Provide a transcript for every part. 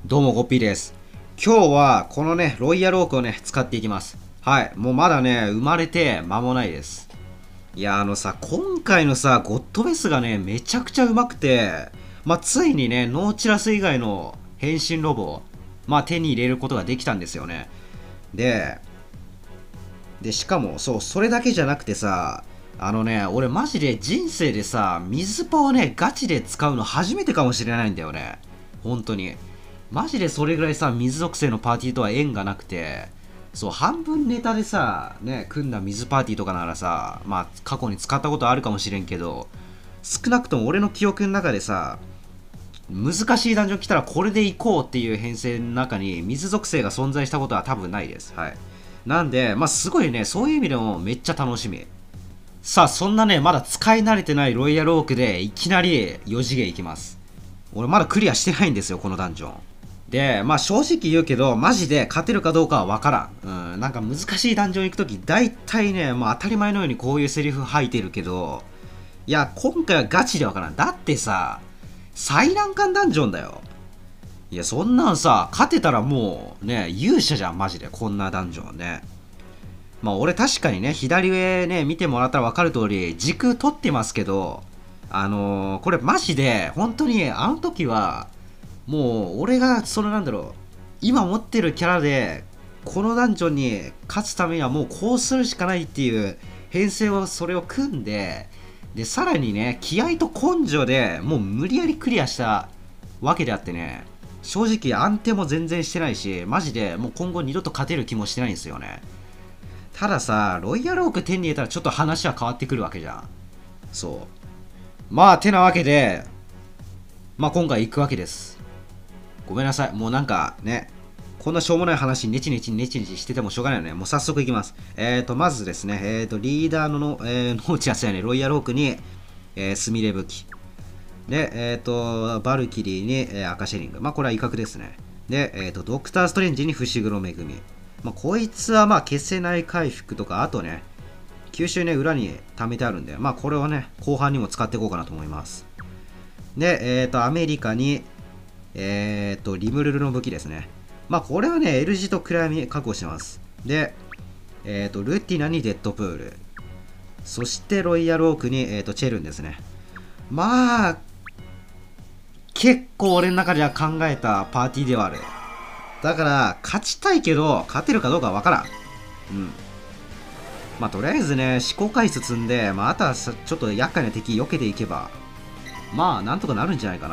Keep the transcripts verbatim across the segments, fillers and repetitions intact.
どうも、ゴッピーです。今日は、このね、ロイヤルオークをね、使っていきます。はい。もうまだね、生まれて間もないです。いや、あのさ、今回のさ、ゴッドベスがね、めちゃくちゃうまくて、まあ、ついにね、ノーチラス以外の変身ロボを、まあ、手に入れることができたんですよね。で、で、しかも、そう、それだけじゃなくてさ、あのね、俺マジで人生でさ、水パをね、ガチで使うの初めてかもしれないんだよね。本当に。マジでそれぐらいさ、水属性のパーティーとは縁がなくて、そう、半分ネタでさ、ね、組んだ水パーティーとかならさ、まあ、過去に使ったことあるかもしれんけど、少なくとも俺の記憶の中でさ、難しいダンジョン来たらこれで行こうっていう編成の中に水属性が存在したことは多分ないです。はい。なんで、まあ、すごいね、そういう意味でもめっちゃ楽しみ。さあ、そんなね、まだ使い慣れてないロイヤルオークでいきなりよ次元行きます。俺まだクリアしてないんですよ、このダンジョン。で、まあ正直言うけど、マジで勝てるかどうかはわからん。うん、なんか難しいダンジョン行くとき、大体ね、まあ当たり前のようにこういうセリフ吐いてるけど、いや、今回はガチでわからん。だってさ、最難関ダンジョンだよ。いや、そんなんさ、勝てたらもう、ね、勇者じゃん、マジで。こんなダンジョンね。まあ俺確かにね、左上ね、見てもらったらわかる通り、時空取ってますけど、あのー、これマジで、本当にあの時は、もう俺がそのなんだろう今持ってるキャラでこのダンジョンに勝つためにはもうこうするしかないっていう編成をそれを組んででさらにね気合と根性でもう無理やりクリアしたわけであってね正直安定も全然してないしマジでもう今後二度と勝てる気もしてないんですよね。たださロイヤルオーク手に入れたらちょっと話は変わってくるわけじゃん。そうまあてなわけでまあ今回行くわけです。ごめんなさい。もうなんかね、こんなしょうもない話ネチネチネチネチしててもしょうがないよね。もう早速いきます。えーと、まずですね、えーと、リーダーのの、えー、ノーチアスやね、ロイヤルオークに、えー、スミレ武器。で、えーと、バルキリーに、えー、赤シェリング。まあこれは威嚇ですね。で、えーと、ドクターストレンジに伏黒恵。まあこいつはまあ消せない回復とか、あとね、吸収ね、裏に貯めてあるんで、まあこれをね、後半にも使っていこうかなと思います。で、えーと、アメリカに、えー、っと、リムルルの武器ですね。まあ、これはね、L 字と暗闇確保してます。で、えー、っと、ルティナにデッドプール。そして、ロイヤルオークに、えー、っと、チェルンですね。まあ、結構俺の中では考えたパーティーではある。だから、勝ちたいけど、勝てるかどうかはわからん。うん。まあ、とりあえずね、思考回数積んで、まあ、あとはちょっと厄介な敵避けていけば、まあ、なんとかなるんじゃないかな。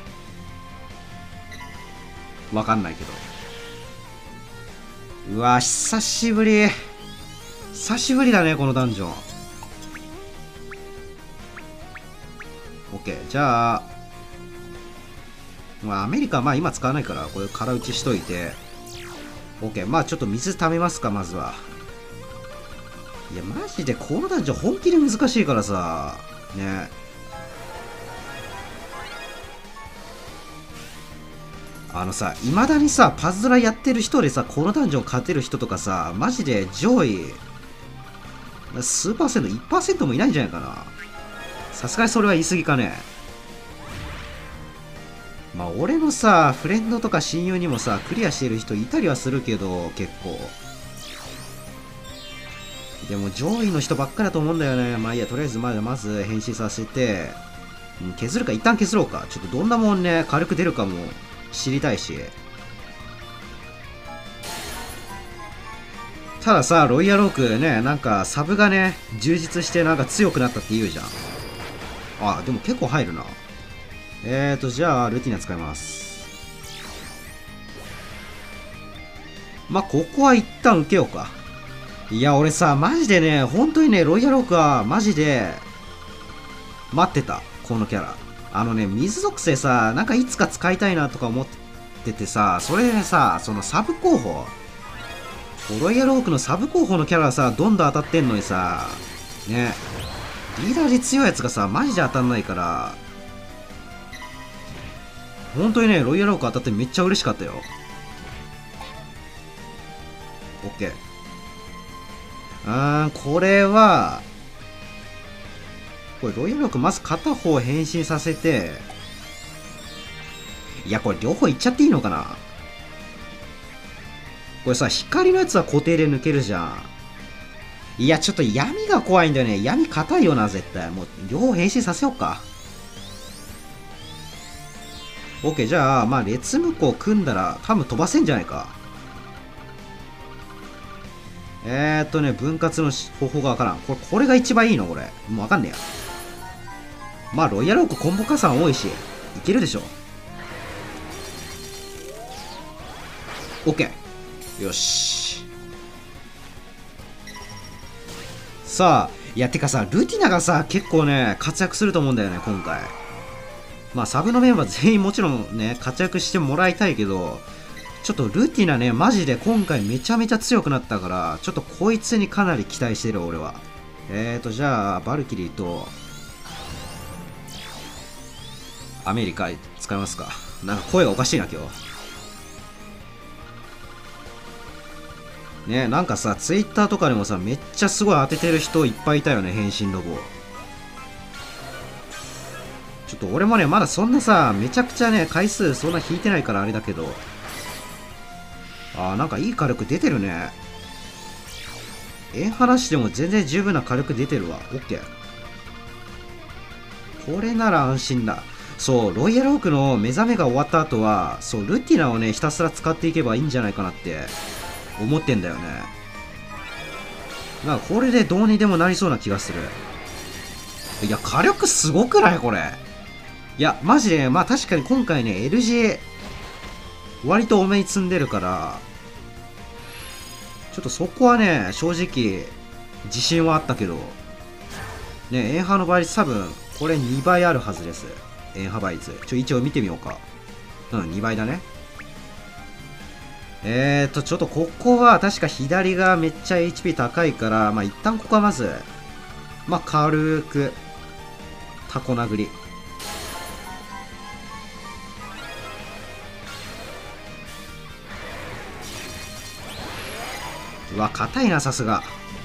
わかんないけど。うわ久しぶり久しぶりだねこのダンジョン。 OK じゃあ、まあ、アメリカはまあ今使わないからこれ空打ちしといて OK まあちょっと水溜めますかまずは。いやマジでこのダンジョン本気で難しいからさね。あのさ、いまだにさ、パズドラやってる人でさ、このダンジョン勝てる人とかさ、マジで上位、数パーセント、いちパーセントもいないんじゃないかな。さすがにそれは言い過ぎかね。まあ、俺のさ、フレンドとか親友にもさ、クリアしてる人いたりはするけど、結構。でも上位の人ばっかりだと思うんだよね。まあいいや、とりあえずまず、まず変身させて、削るか、一旦削ろうか。ちょっとどんなもんね、軽く出るかも。知りたいし。たださロイヤルオークねなんかサブがね充実してなんか強くなったって言うじゃん。あでも結構入るな。えーとじゃあルティナ使います。まあここは一旦受けようか。いや俺さマジでね本当にねロイヤルオークはマジで待ってたこのキャラ。あのね、水属性さ、なんかいつか使いたいなとか思っててさ、それでねさ、そのサブ候補、ロイヤルオークのサブ候補のキャラがさ、どんどん当たってんのにさ、ね、リーダーで強いやつがさ、マジで当たんないから、本当にね、ロイヤルオーク当たってめっちゃ嬉しかったよ。オッケー。あー、これは、これロイヤルオークまず片方変身させて、 いや、これ両方いっちゃっていいのかな。これさ、光のやつは固定で抜けるじゃん。いや、ちょっと闇が怖いんだよね。闇硬いよな、絶対。もう、両方変身させようか。OK、じゃあ、まあ、列無効組んだら、多分飛ばせんじゃないか。えーっとね、分割の方法がわからん。これ、これが一番いいのこれ。もうわかんねえや。まあ、ロイヤルオークコンボ加算多いし、いけるでしょ。OK。よし。さあ、いや、てかさ、ルティナがさ、結構ね、活躍すると思うんだよね、今回。まあ、サブのメンバー全員もちろんね、活躍してもらいたいけど、ちょっとルティナね、マジで今回めちゃめちゃ強くなったから、ちょっとこいつにかなり期待してる、俺は。えーと、じゃあ、バルキリーと、アメリカ使いますか。なんか声がおかしいな、今日。ね、なんかさ、ツイッターとかでもさ、めっちゃすごい当ててる人いっぱいいたよね、変身ロボ。ちょっと俺もね、まだそんなさ、めちゃくちゃね、回数そんな引いてないからあれだけど。あー、なんかいい火力出てるね。円話でも全然十分な火力出てるわ。オッケー。これなら安心だ。そう、ロイヤルオークの目覚めが終わった後は、そう、ルティナをね、ひたすら使っていけばいいんじゃないかなって思ってんだよね。なんかこれでどうにでもなりそうな気がする。いや、火力すごくないこれ。いや、マジで、まあ確かに今回ね、エルジー、割と多めに積んでるから、ちょっとそこはね、正直、自信はあったけど、ね、円波の倍率多分、これにばいあるはずです。円波倍率。ちょ、一応見てみようか。うん、にばいだね。えーと、ちょっとここは確か左がめっちゃ エイチピー 高いから、まあ一旦ここはまず、まあ軽く、タコ殴り。うわ、硬いな、さすが。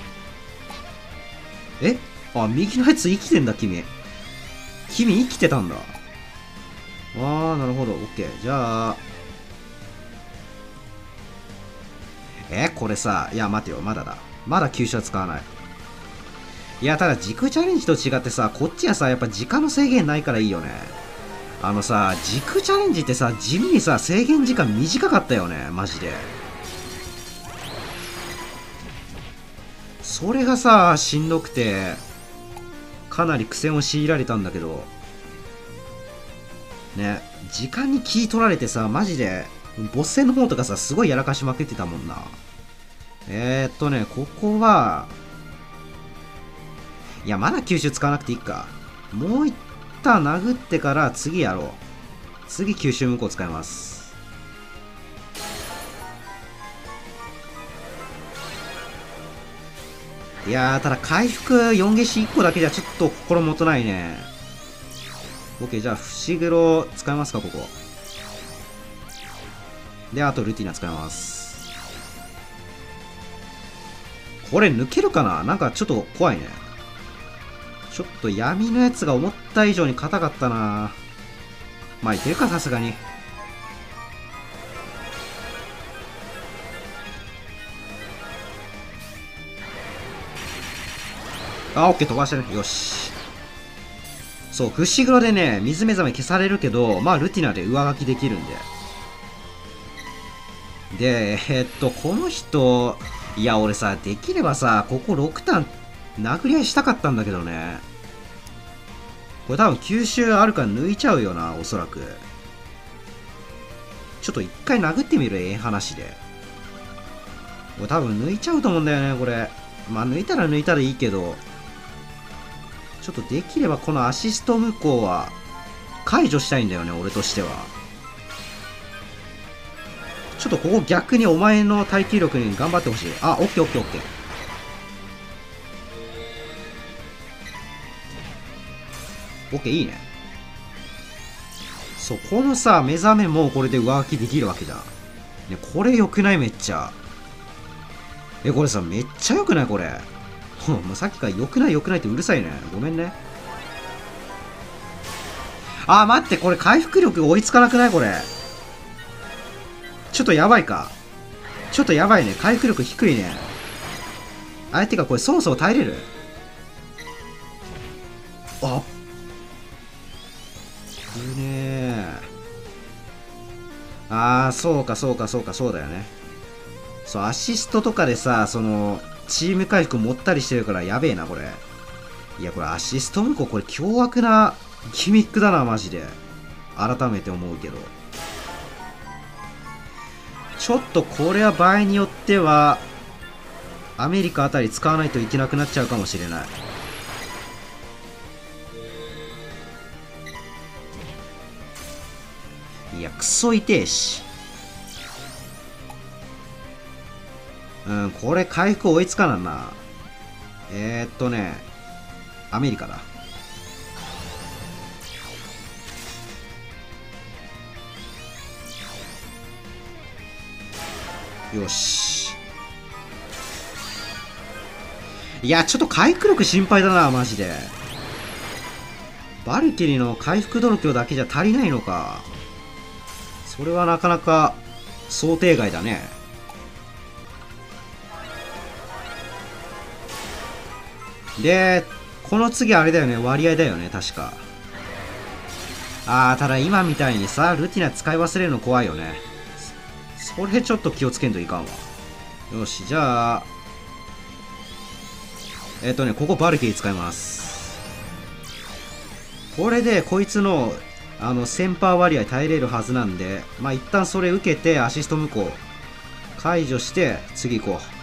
えあ、右のやつ生きてんだ、君。君生きてたんだ。あー、なるほど。オッケー。じゃあ、えこれさ、いや、待てよ、まだだ。まだ急所は使わない。いや、ただ、時空チャレンジと違ってさ、こっちはさ、やっぱ時間の制限ないからいいよね。あのさ、時空チャレンジってさ、地味にさ、制限時間短かったよね、マジで。それがさ、しんどくて、かなり苦戦を強いられたんだけど、ね、時間に気取られてさ、マジで、ボス戦の方とかさ、すごいやらかしまくってたもんな。えー、っとね、ここは、いや、まだ吸収使わなくていいか。もう一旦殴ってから次やろう。次吸収無効使います。いやー、ただ回復よん消しいっこだけじゃちょっと心もとないね。OK、じゃあ、伏黒使いますか、ここ。で、あとルティナ使います。これ抜けるかな？なんかちょっと怖いね。ちょっと闇のやつが思った以上に硬かったな。まあいけるか、さすがに。あ、オッケー、飛ばしてね。よし。そう、伏黒でね、水目覚め消されるけど、まあルティナで上書きできるんで。で、えー、っと、この人、いや、俺さ、できればさ、こころくターン、殴り合いしたかったんだけどね。これ多分吸収あるから抜いちゃうよな、おそらく。ちょっと一回殴ってみる、ええ話で。これ多分抜いちゃうと思うんだよね、これ。まあ抜いたら抜いたらいいけど、ちょっとできればこのアシスト無効は解除したいんだよね、俺としては。ちょっとここ逆にお前の耐久力に頑張ってほしい。あ、オッケーオッケーオッケー。オッケー、いいね。そう、このさ、目覚めもこれで上書きできるわけじゃん。ね、これ良くない？めっちゃ。え、これさ、めっちゃ良くないこれ。もうさっきから良くない良くないってうるさいね。ごめんね。 あー、待って、これ回復力追いつかなくないこれ。ちょっとやばいか。ちょっとやばいね。回復力低いね。相手がこれそもそも耐えれる？あっ。いいねー。あー、そうかそうかそうかそうだよね。そう、アシストとかでさ、その、チーム回復持ったりしてるからやべえな、これ。いや、これアシスト向こう、これ凶悪なギミックだな、マジで。改めて思うけど。ちょっとこれは場合によっては、アメリカあたり使わないといけなくなっちゃうかもしれない。いや、クソ痛えし。うん、これ回復追いつかなんな。えー、っとね、アメリカだ。よし。いや、ちょっと回復力心配だな、マジで。バルキリーの回復度胸だけじゃ足りないのか。それはなかなか想定外だね。で、この次あれだよね、割合だよね、確か。ああ、ただ今みたいにさ、ルティナ使い忘れるの怖いよね。それちょっと気をつけんといかんわ。よし、じゃあ、えっとね、ここバルキリー使います。これで、こいつの、あの、センパー割合耐えれるはずなんで、まあ、一旦それ受けて、アシスト無効。解除して、次行こう。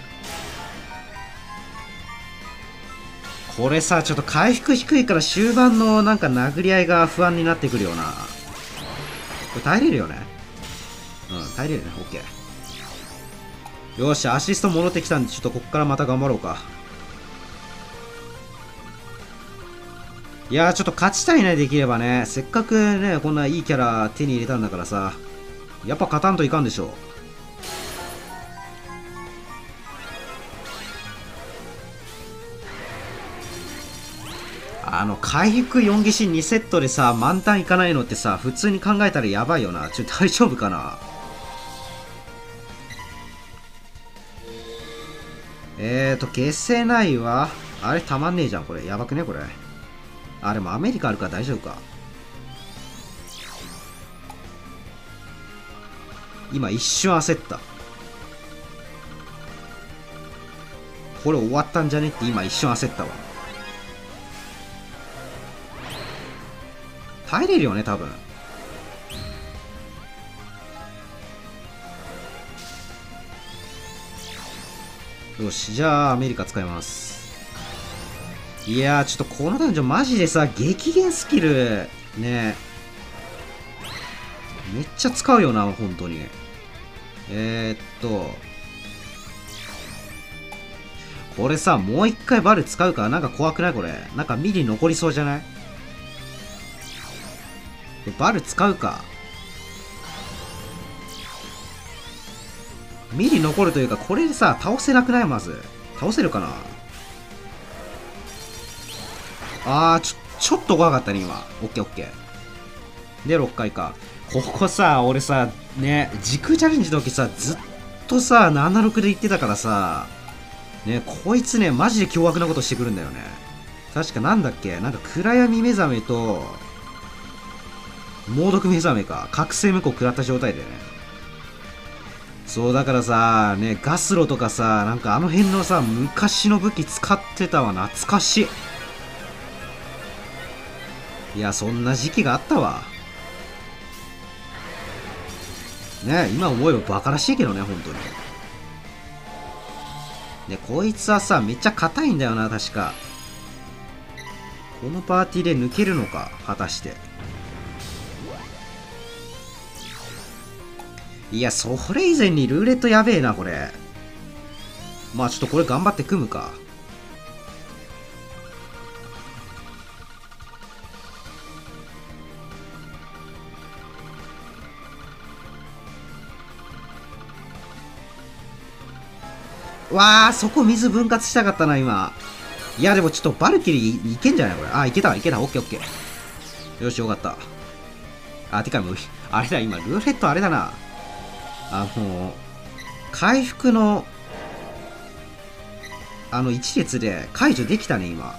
これさ、ちょっと回復低いから終盤のなんか殴り合いが不安になってくるよな。これ耐えれるよね。うん、耐えれるね。オッケー。よし、アシスト戻ってきたんで、ちょっとこっからまた頑張ろうか。いやー、ちょっと勝ちたいね、できればね。せっかくね、こんないいキャラ手に入れたんだからさ。やっぱ勝たんといかんでしょ。あの、回復よんぎしにセットでさ、満タンいかないのってさ、普通に考えたらやばいよな。ちょっと大丈夫かな。えーと、消せないわ。あれ、たまんねえじゃん、これ。やばくね、これ。あ、でもアメリカあるから大丈夫か。今一瞬焦った。これ終わったんじゃねって今一瞬焦ったわ。耐えれるよね、多分。よし、じゃあアメリカ使います。いやー、ちょっとこのダンジョンマジでさ、激減スキルね、めっちゃ使うよな、本当に。えー、っとこれさ、もう一回バル使うからなんか怖くないこれ。なんかミリ残りそうじゃない？バル使うか。ミリ残るというか、これでさ、倒せなくない？まず。倒せるかな？あー、ちょ、ちょっと怖かったね、今。オッケーオッケー。で、ろっかいか。ここさ、俺さ、ね、時空チャレンジの時さ、ずっとさ、ななじゅうろくで言ってたからさ、ね、こいつね、マジで凶悪なことしてくるんだよね。確かなんだっけ？なんか暗闇目覚めと、猛毒目覚めか。覚醒無効食らった状態だよね。そうだからさ、ね、ガスロとかさ、なんかあの辺のさ、昔の武器使ってたわ。懐かしい。いや、そんな時期があったわ。ね、今思えばバカらしいけどね、本当に。で、こいつはさ、めっちゃ硬いんだよな、確か。このパーティーで抜けるのか、果たして。いや、それ以前にルーレットやべえな、これ。まあちょっとこれ頑張って組むか。わあ、そこ水分割したかったな、今。いや、でもちょっとバルキリーいけんじゃないこれ。あ、いけた、いけた。オッケーオッケー。よし、よかった。 あ、てかもう、あれだ、今、ルーレットあれだな。あの、回復の、あの、一列で解除できたね、今。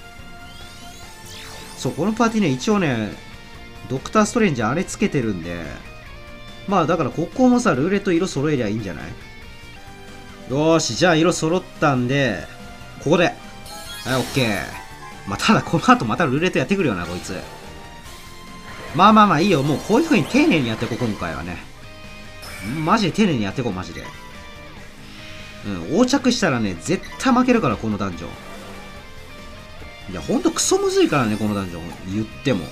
そう、このパーティーね、一応ね、ドクターストレンジあれつけてるんで、まあ、だからここもさ、ルーレット色揃えりゃいいんじゃない？よーし、じゃあ色揃ったんで、ここで。はい、オッケー。まあ、ただこの後またルーレットやってくるよな、こいつ。まあまあまあいいよ。もうこういう風に丁寧にやっていこう、今回はね。マジで丁寧にやっていこう、マジで。うん、横着したらね、絶対負けるから、このダンジョン。いや、ほんとクソむずいからね、このダンジョン。言っても。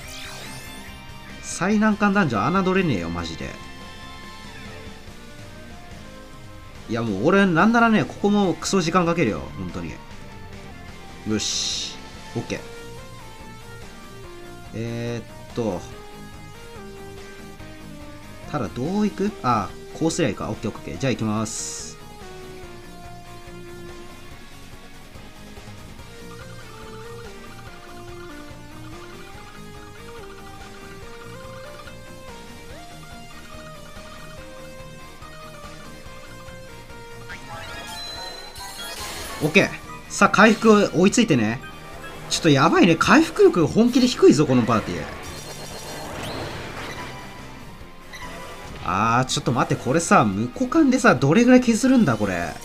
最難関ダンジョン侮れねえよ、マジで。いや、もう俺、なんならね、ここもクソ時間かけるよ、本当に。よし。オッケー。えー、っと。ただ、どういく？あ、こうすりゃいいか。オッケーオッケー。じゃあ行きます。オッケー。さあ、回復追いついてね。ちょっとやばいね。回復力本気で低いぞ、このパーティー。あー、ちょっと待って、これさ、無股間でさ、どれぐらい削るんだ、これ。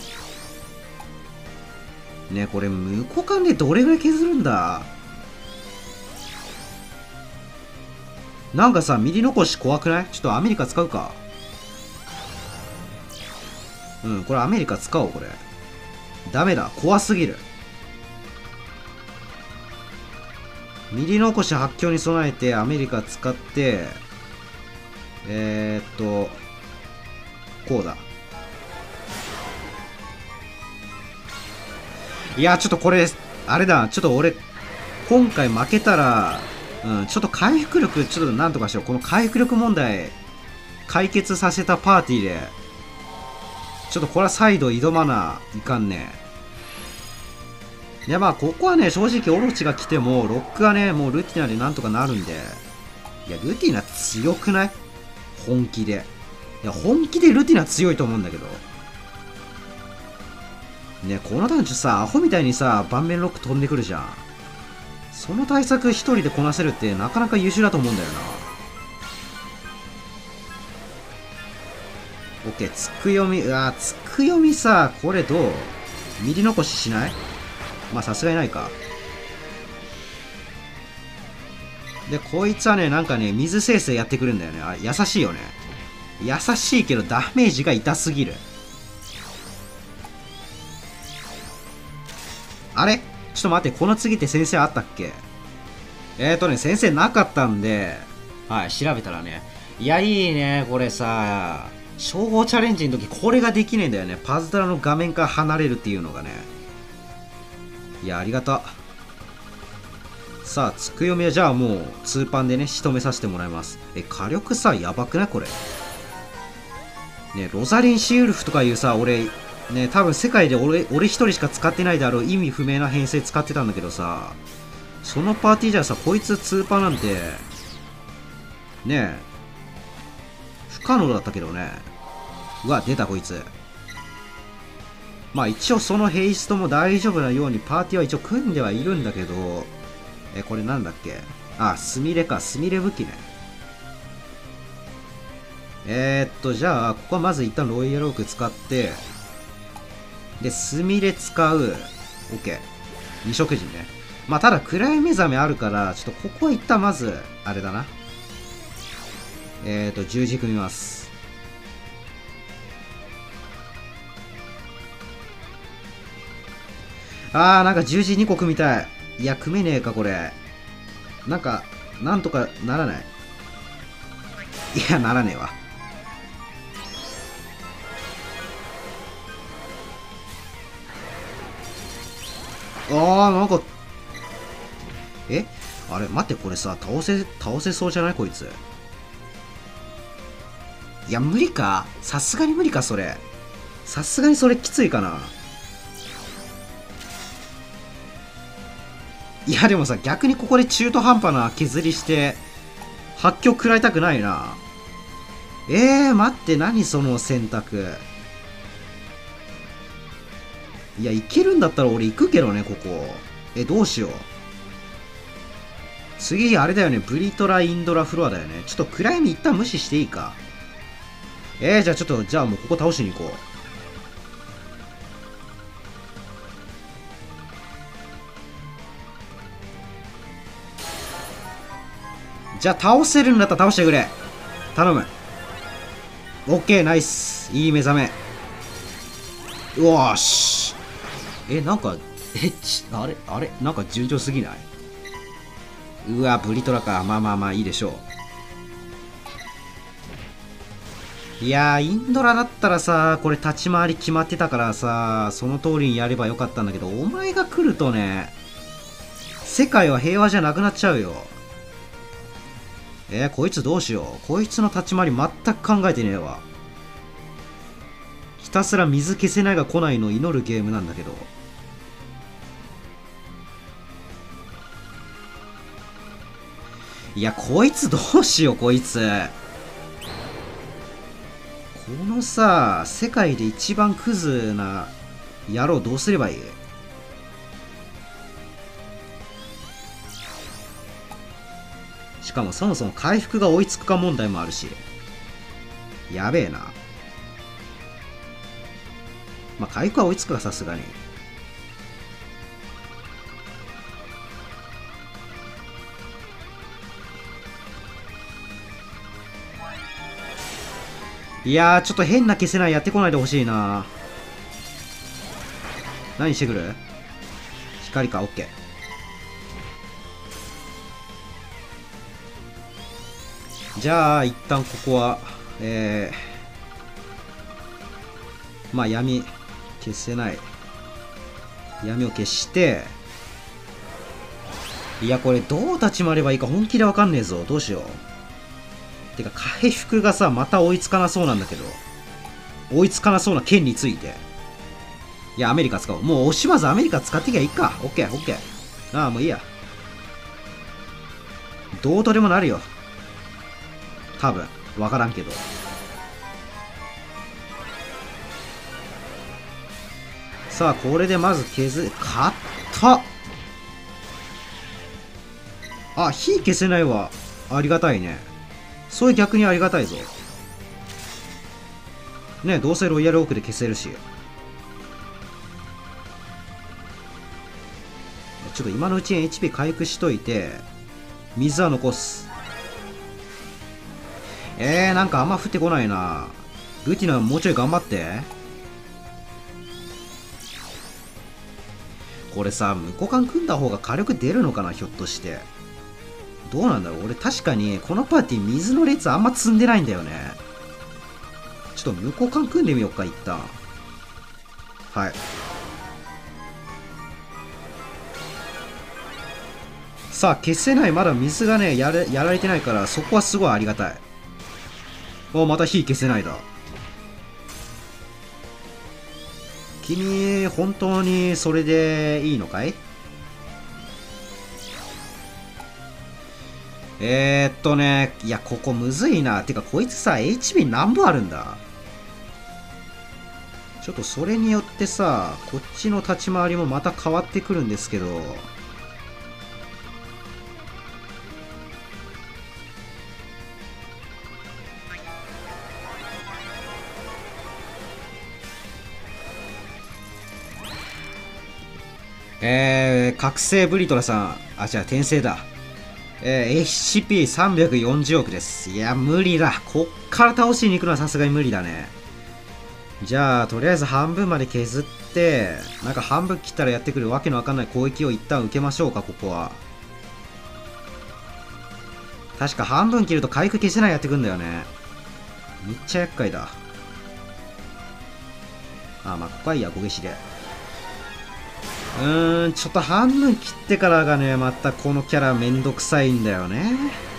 ね、これ、無股間でどれぐらい削るんだ。なんかさ、ミリ残し怖くない？ちょっとアメリカ使うか。うん、これアメリカ使おう、これ。ダメだ、怖すぎる。ミリ残し発狂に備えてアメリカ使って、えー、っと、こうだ。いや、ちょっとこれ、あれだ、ちょっと俺、今回負けたら、うん、ちょっと回復力、ちょっとなんとかしよう。この回復力問題、解決させたパーティーで、ちょっとこれは再度挑まないかんね。いや、まあ、ここはね、正直、オロチが来ても、ロックはね、もうルティナでなんとかなるんで。いや、ルティナ強くない？本気で。いや、本気でルティナ強いと思うんだけど。ね、この男女さ、アホみたいにさ、盤面ロック飛んでくるじゃん。その対策一人でこなせるってなかなか優秀だと思うんだよな。オッケー、つく読み、うわ、つく読みさ、これどう？ミリ残ししない？まあ、さすがにないか。で、こいつはね、なんかね、水生成やってくるんだよね。あ、優しいよね。優しいけど、ダメージが痛すぎる。あれ？ちょっと待って、この次って先生あったっけ？えーとね、先生なかったんで、はい、調べたらね。いや、いいね、これさ、称号チャレンジの時、これができねえんだよね。パズドラの画面から離れるっていうのがね。いや、ありがた。さあ、つくよみはじゃあもう、ツーパンでね、仕留めさせてもらいます。え、火力さ、やばくないこれ。ね、ロザリンシーウルフとかいうさ、俺、ね、多分世界で俺、俺一人しか使ってないだろう意味不明な編成使ってたんだけどさ、そのパーティーじゃさ、こいつツーパーなんて、ねえ、不可能だったけどね。うわ、出たこいつ。まあ一応そのヘイストも大丈夫なようにパーティーは一応組んではいるんだけど、え、これなんだっけ？あ、スミレか、スミレ武器ね。えー、っと、じゃあ、ここはまず一旦ロイヤルオーク使って、で、スミレ使う。OK。二色人ね。まあ、ただ、暗い目覚めあるから、ちょっとここは一旦まず、あれだな。えーと、十字組みます。あー、なんか十字にこ組みたい。いや、組めねえか、これ。なんか、なんとかならない？いや、ならねえわ。あー、なんか、えあれ、待って、これさ、倒せ、倒せそうじゃないこいつ。いや、無理か。さすがに無理か、それ。さすがにそれきついかな。いや、でもさ、逆にここで中途半端な削りして、 発狂食らいたくないな。えー、待って、何その選択。いや、いけるんだったら俺行くけどね、ここ。え、どうしよう。次、あれだよね。ブリトラ、インドラ、フロアだよね。ちょっと暗闇一旦無視していいか。えー、じゃあちょっと、じゃあもうここ倒しに行こう。じゃあ倒せるんだったら倒してくれ。頼む。オッケー、ナイス。いい目覚め。よーし。え、なんか、え、ち、あれあれなんか順調すぎない？うわ、ブリトラか。まあまあまあ、いいでしょう。いやー、インドラだったらさ、これ立ち回り決まってたからさ、その通りにやればよかったんだけど、お前が来るとね、世界は平和じゃなくなっちゃうよ。えー、こいつどうしよう。こいつの立ち回り全く考えてねえわ。ひたすら水消せないが来ないのを祈るゲームなんだけど。いや、こいつどうしよう、こいつ。このさ、世界で一番クズな野郎どうすればいい？しかもそもそも回復が追いつくか問題もあるし。やべえな。まあ、回復は追いつくか、さすがに。いやー、ちょっと変な消せないやってこないでほしいな。何してくる？光か、オッケー。じゃあ、一旦ここは、えー、まあ、闇、消せない。闇を消して、いや、これどう立ち回ればいいか本気でわかんねえぞ。どうしよう。てか、回復がさ、また追いつかなそうなんだけど。追いつかなそうな剣について。いや、アメリカ使おう。もう惜しまずアメリカ使ってきゃいいか。オッケー、オッケー。ああ、もういいや。どうとでもなるよ。多分。わからんけど。さあ、これでまず削、勝ったあ、火消せないわ。ありがたいね。それ逆にありがたいぞ。ね、どうせロイヤルオークで消せるし。ちょっと今のうちに エイチピー 回復しといて、水は残す。えー、なんかあんま降ってこないな。ルティナもうちょい頑張って。これさ、無股間組んだ方が火力出るのかな、ひょっとして。どうなんだろう。俺確かにこのパーティー水の列あんま積んでないんだよね。ちょっと無股間組んでみようか、一旦。はい。さあ、消せない。まだ水がね、やれ、やられてないから、そこはすごいありがたい。お、また火消せないだ。君、本当にそれでいいのかい？えー、っとね、いや、ここむずいな。てか、こいつさ、エイチピー 何本あるんだ？ちょっとそれによってさ、こっちの立ち回りもまた変わってくるんですけど、えー、覚醒ブリトラさん、あ、じゃあ転生だ。えー、エイチピーさんびゃくよんじゅう 億です。いや、無理だ。こっから倒しに行くのはさすがに無理だね。じゃあ、とりあえず半分まで削って、なんか半分切ったらやってくるわけのわかんない攻撃を一旦受けましょうか、ここは。確か半分切ると回復消せないやってくんだよね。めっちゃ厄介だ。あ、まあ、ここはいいや、小消しで。うーん、ちょっと半分切ってからがね、またこのキャラめんどくさいんだよね。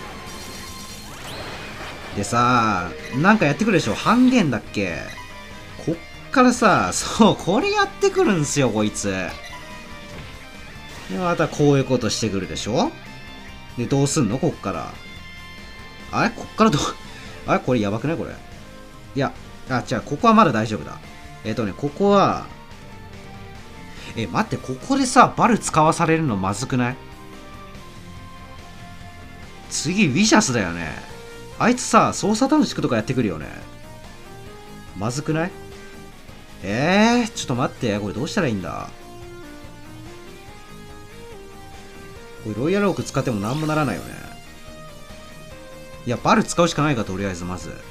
でさ、なんかやってくるでしょ？半減だっけ？こっからさ、そう、これやってくるんすよ、こいつ。で、またこういうことしてくるでしょ？で、どうすんのこっから。 あれこっからどうあれこれやばくないこれ。いや、あ、違う、ここはまだ大丈夫だ。えっ、ー、とね、ここは、え、待って、ここでさ、バル使わされるのまずくない？次、ウィシャスだよね。あいつさ、操作短縮とかやってくるよね。まずくない？えー、ちょっと待って、これどうしたらいいんだ？これロイヤルオーク使ってもなんもならないよね。いや、バル使うしかないか、とりあえず、まず。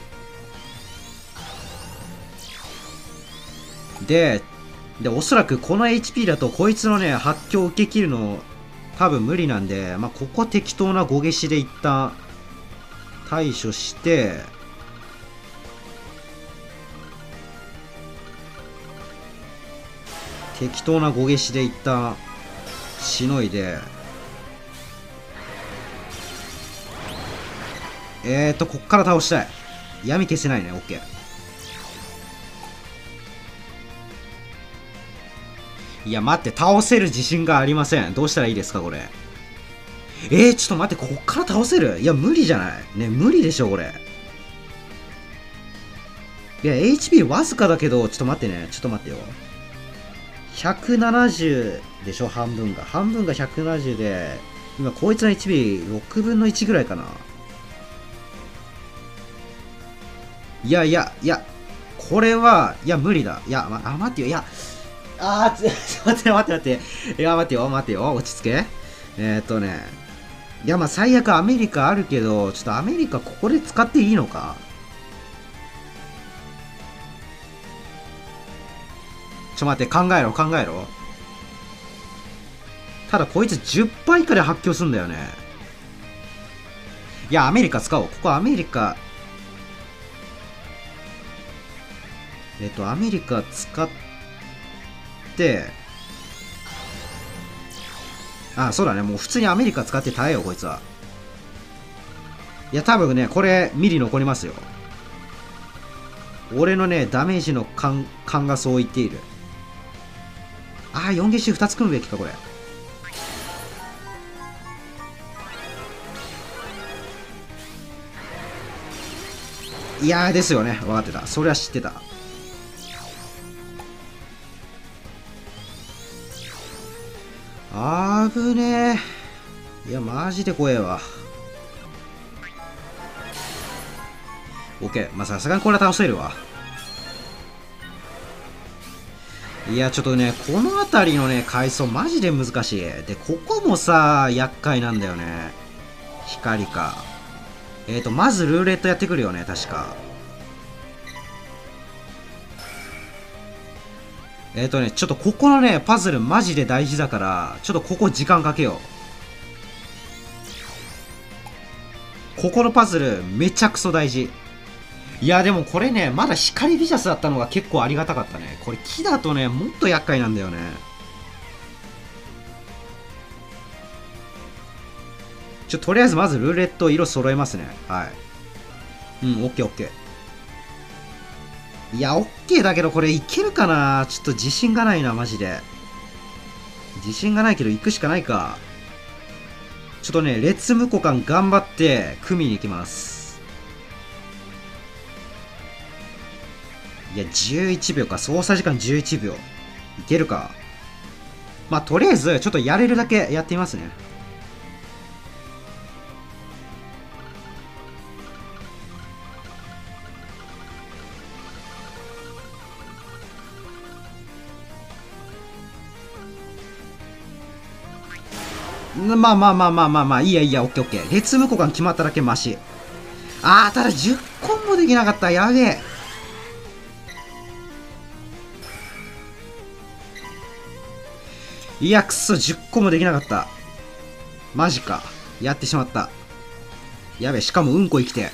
で、で、おそらくこの エイチピー だと、こいつのね、発狂を受け切るの、多分無理なんで、まあ、ここ適当なご消しで一旦、対処して、適当なご消しで一旦、しのいで、えーと、こっから倒したい。闇消せないね、オッケー。いや、待って、倒せる自信がありません。どうしたらいいですか、これ。えー、ちょっと待って、こっから倒せる？いや、無理じゃないね、無理でしょ、これ。いや、エイチピー わずかだけど、ちょっと待ってね、ちょっと待ってよ。ひゃくななじゅうでしょ、半分が。半分がひゃくななじゅうで、今、こいつの エイチピーろくぶんのいちぐらいかな。いやいや、いや、これは、いや、無理だ。いや、ま、あ、待ってよ、いや、あー、ちょっと待って待って待って。いや、待ってよ、待ってよ、落ち着け。えー、っとね、いや、まあ、最悪アメリカあるけど、ちょっとアメリカここで使っていいのか？ちょ、待って、考えろ、考えろ。ただ、こいつじゅっパー以下で発狂すんだよね。いや、アメリカ使おう。ここアメリカ、えっと、アメリカ使って、あ、そうだね。もう普通にアメリカ使って耐えよう、こいつは。いや、多分ね、これ、ミリ残りますよ。俺のね、ダメージの勘、勘がそう言っている。あー、よん消しふたつ組むべきか、これ。いやー、ですよね。分かってた。それは知ってた。あぶねえ。いや、マジで怖えわ。オッケー。まあ、さすがにこれは倒せるわ。いや、ちょっとね、この辺りのね、階層マジで難しい。で、ここもさ、厄介なんだよね。光か。えーと、まずルーレットやってくるよね、確か。えっ、ー、とね、ちょっとここのね、パズルマジで大事だから、ちょっとここ時間かけよう。ここのパズル、めちゃくそ大事。いや、でもこれね、まだ光ビジャスだったのが結構ありがたかったね。これ木だとね、もっと厄介なんだよね。ちょ、とりあえずまずルーレット色揃えますね。はい。うん、オッケーオッケー。いや、オッケーだけどこれいけるかな？ちょっと自信がないな、マジで。自信がないけど行くしかないか。ちょっとね、列無股間頑張って組みに行きます。いや、じゅういちびょうか。操作時間じゅういちびょう。いけるか。まあ、とりあえず、ちょっとやれるだけやってみますね。まあまあまあまあまあまあ、いいやいいや、オッケーオッケー。列無股間決まっただけマシ。あー、ただじゅっこもできなかった。やべえ。いや、くそ、じゅっこもできなかった。マジか。やってしまった。やべえ、しかもうんこ生きて。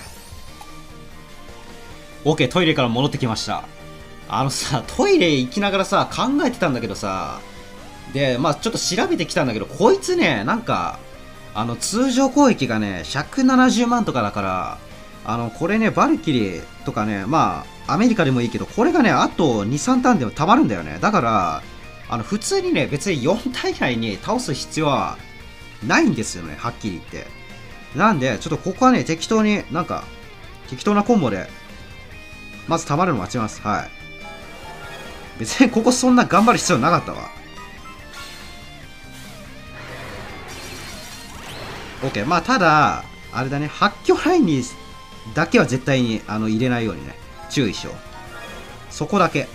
オッケー、トイレから戻ってきました。あのさ、トイレ行きながらさ、考えてたんだけどさ、で、まあちょっと調べてきたんだけど、こいつね、なんか、あの、通常攻撃がね、ひゃくななじゅうまんとかだから、あの、これね、バルキリーとかね、まあ、アメリカでもいいけど、これがね、あとに、さんターンでも溜まるんだよね。だから、あの、普通にね、別によん体以内に倒す必要はないんですよね、はっきり言って。 なんで、ちょっとここはね、適当に、なんか、適当なコンボで、まず溜まるの待ちます。はい。別にここそんな頑張る必要なかったわ。OK。まあ、ただ、あれだね、発狂ラインにだけは絶対にあの入れないようにね、注意しよう。そこだけ。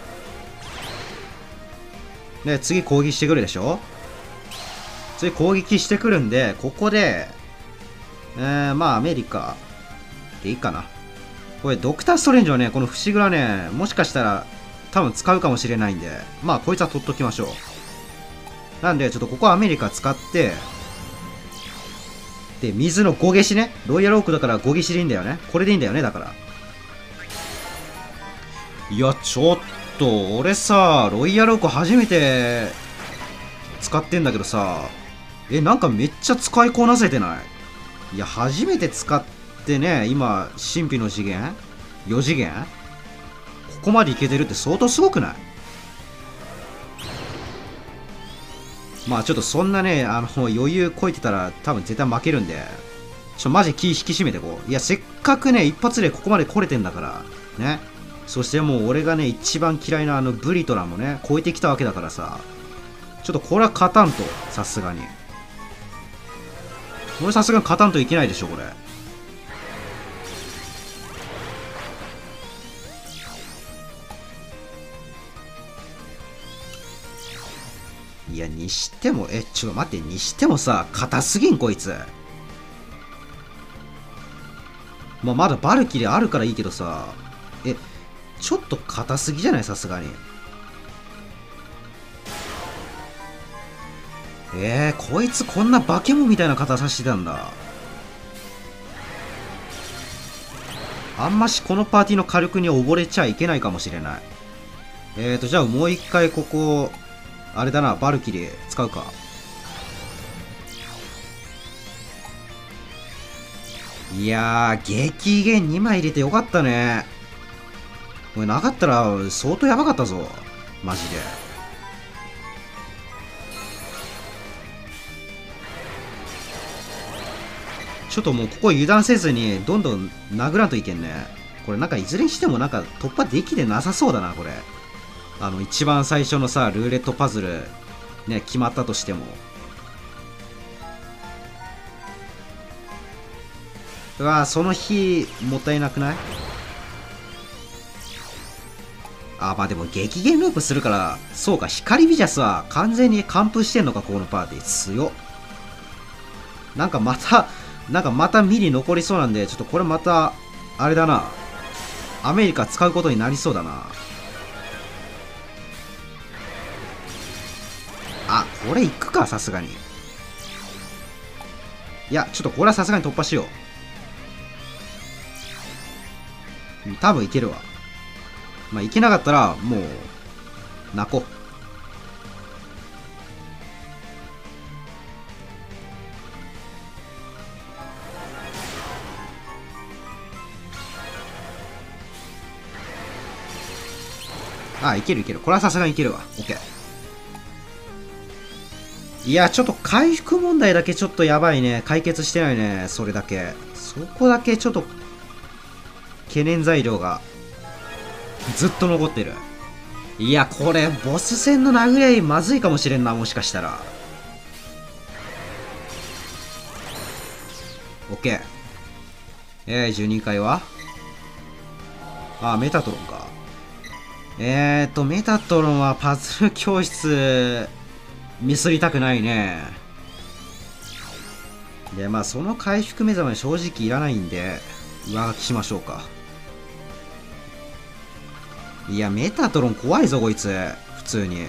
で、次攻撃してくるでしょ。次攻撃してくるんで、ここで、えー、まあ、アメリカでいいかな。これ、ドクター・ストレンジはね、この伏黒ね、もしかしたら、多分使うかもしれないんで、まあ、こいつは取っときましょう。なんで、ちょっとここはアメリカ使って、で、水のご消しね。ロイヤルオークだからご消しでいいんだよね。これでいいんだよね、だから。いや、ちょっと、俺さ、ロイヤルオーク初めて使ってんだけどさ、え、なんかめっちゃ使いこなせてない？いや、初めて使ってね、今、神秘の次元 ?よ 次元ここまでいけてるって相当すごくない？まあちょっとそんなね、あの、余裕こいてたら多分絶対負けるんで、ちょ、マジ気引き締めてこう。いや、せっかくね、一発でここまで来れてんだから、ね。そしてもう俺がね、一番嫌いなあのブリトラもね、超えてきたわけだからさ、ちょっとこれは勝たんと、さすがに。これさすがに勝たんといけないでしょ、これ。いや、にしても、え、ちょっと待って、にしてもさ、硬すぎん、こいつ。まあ、まだバルキリーあるからいいけどさ、え、ちょっと硬すぎじゃない？さすがに。えー、こいつこんな化け物みたいな硬さしてたんだ。あんましこのパーティーの火力に溺れちゃいけないかもしれない。えーと、じゃあもう一回ここ、あれだな、バルキリー使うか。いやー、激減にまい入れてよかったね。これなかったら相当やばかったぞ。マジで。ちょっともうここ油断せずにどんどん殴らんといけんね。これなんかいずれにしてもなんか突破できてなさそうだな、これ。あの一番最初のさ、ルーレットパズルね、決まったとしても。うわー、その日もったいなくない？あ、まあでも激減ループするから、そうか、光ビジャスは完全に完封してんのか、ここのパーティー。強っ。なんかまた、なんかまたミリ残りそうなんで、ちょっとこれまた、あれだな。アメリカ使うことになりそうだな。あ、これいくか、さすがに。いや、ちょっとこれはさすがに突破しよう。多分いけるわ。まあ、いけなかったら、もう、泣こう。あ、いけるいける。これはさすがにいけるわ。オッケー。いや、ちょっと回復問題だけちょっとやばいね。解決してないね。それだけ。そこだけちょっと、懸念材料が、ずっと残ってる。いや、これ、ボス戦の殴り合いまずいかもしれんな。もしかしたら。オッケー。えー、じゅうにかいはあ、メタトロンか。えーと、メタトロンはパズル教室、ミスりたくないね。で、まあ、その回復目覚め正直いらないんで、上書きしましょうか。いや、メタトロン怖いぞ、こいつ。普通に。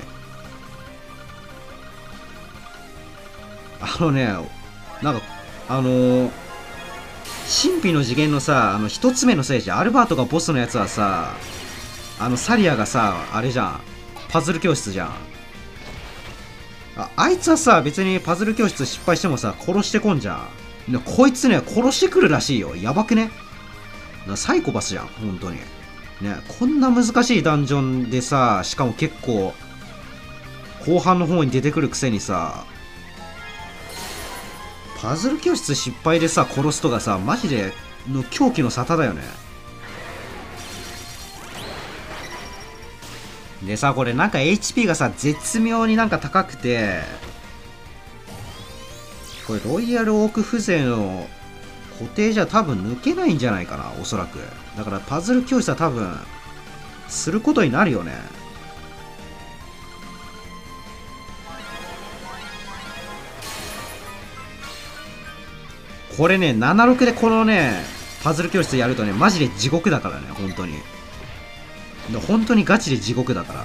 あのね、なんか、あのー、神秘の次元のさ、あの、一つ目の聖地、アルバートがボスのやつはさ、あの、サリアがさ、あれじゃん。パズル教室じゃん。あ、あいつはさ、別にパズル教室失敗してもさ、殺してこんじゃん。ね、こいつね、殺してくるらしいよ。やばくね？な、サイコパスじゃん、本当に。ね、こんな難しいダンジョンでさ、しかも結構、後半の方に出てくるくせにさ、 パズル教室失敗でさ殺すとかさ、マジでの狂気の沙汰だよね。でさ、これなんか エイチピー がさ絶妙になんか高くて、これロイヤルオーク風情の固定じゃ多分抜けないんじゃないかな、おそらく。だからパズル教室は多分することになるよね。これね、ななろくでこのねパズル教室やるとね、マジで地獄だからね、本当に。本当にガチで地獄だから。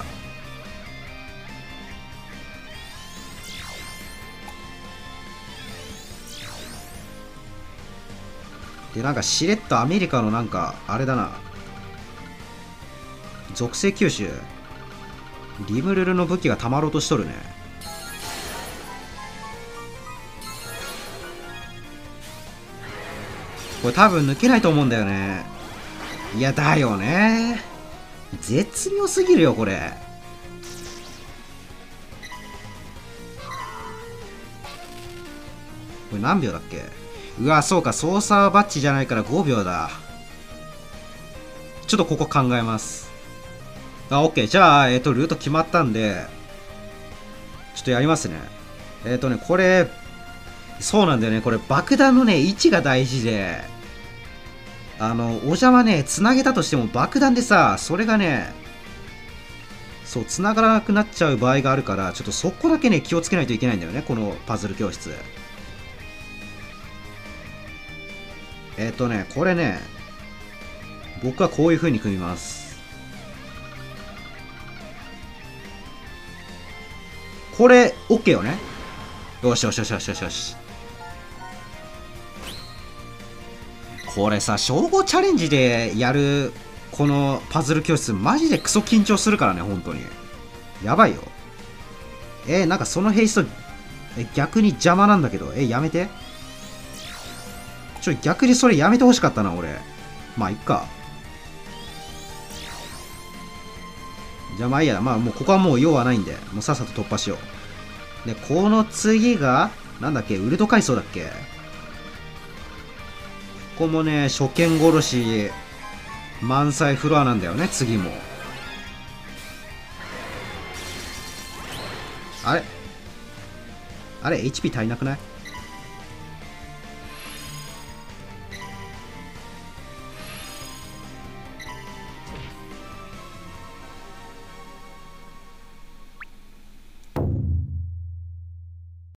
で、なんかしれっとアメリカのなんかあれだな、属性吸収、リムルルの武器がたまろうとしとるね。これ多分抜けないと思うんだよね。いやだよね、絶妙すぎるよこれ。これ何秒だっけ。うわ、そうか、操作バッジじゃないからごびょうだ。ちょっとここ考えます。あ、オッケー。じゃあ、えっと、ルート決まったんで、ちょっとやりますね。えっとね、これ、そうなんだよね。これ、爆弾のね、位置が大事で、あの、お邪魔ね、繋げたとしても爆弾でさ、それがね、そう、繋がらなくなっちゃう場合があるから、ちょっとそこだけね、気をつけないといけないんだよね、このパズル教室。えっとね、これね、僕はこういう風に組みます。これ、OK よね。よしよしよしよしよしよし。これさ、称号チャレンジでやる、このパズル教室、マジでクソ緊張するからね、本当に。やばいよ。えー、なんかそのヘイスト、え、逆に邪魔なんだけど、え、やめて。ちょ、逆にそれやめてほしかったな、俺。まあ、いっか。じゃあ、まあいいや。まあ、もうここはもう用はないんで、もうさっさと突破しよう。で、この次が、なんだっけ、ウルト階層だっけ。ここもね、初見殺し、満載フロアなんだよね、次も。あれあれ エイチピー 足りなくない？